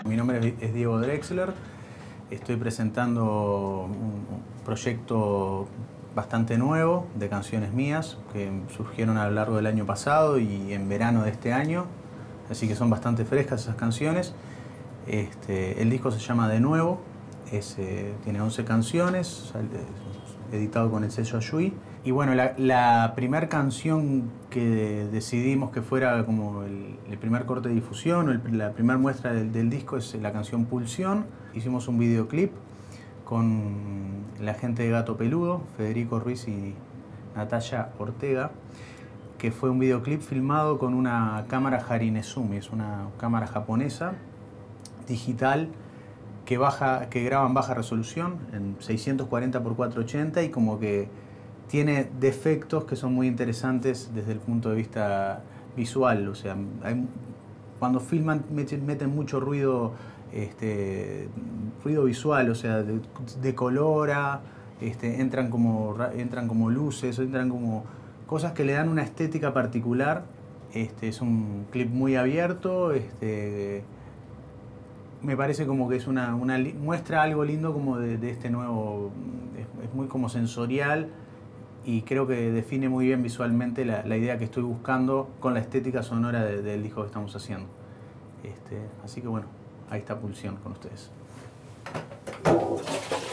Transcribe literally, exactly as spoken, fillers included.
Mi nombre es Diego Drexler, estoy presentando un proyecto bastante nuevo de canciones mías que surgieron a lo largo del año pasado y en verano de este año, así que son bastante frescas esas canciones. Este, el disco se llama De Nuevo, es, eh, tiene once canciones, editado con el sello Ayui. Y bueno, la, la primera canción que decidimos que fuera como el, el primer corte de difusión, o el, la primera muestra del, del disco es la canción Pulsión. Hicimos un videoclip con la gente de Gato Peludo, Federico Ruiz y Natalia Ortega, que fue un videoclip filmado con una cámara Harinezumi, es una cámara japonesa digital que, baja, que graba en baja resolución, en seiscientos cuarenta por cuatrocientos ochenta, y como que tiene defectos que son muy interesantes desde el punto de vista visual. O sea, hay, cuando filman meten, meten mucho ruido, este, ruido visual, o sea, de, decolora, este, entran, como, entran como luces, entran como cosas que le dan una estética particular. Este, es un clip muy abierto, este, me parece como que es una, una muestra algo lindo como de, de este nuevo, es, es muy como sensorial y creo que define muy bien visualmente la, la idea que estoy buscando con la estética sonora de, del disco que estamos haciendo. Este, así que bueno, ahí está Pulsión con ustedes.